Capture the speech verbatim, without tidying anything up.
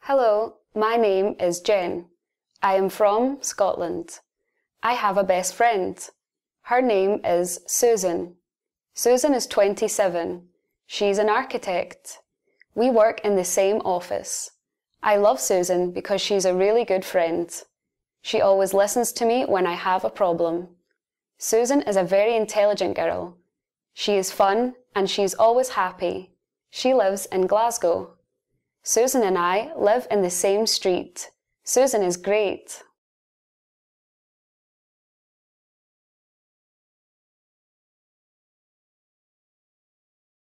Hello, my name is Jen. I am from Scotland. I have a best friend. Her name is Susan. Susan is twenty-seven. She's an architect. We work in the same office. I love Susan because she's a really good friend. She always listens to me when I have a problem. Susan is a very intelligent girl. She is fun and she's always happy. She lives in Glasgow. Susan and I live in the same street. Susan is great.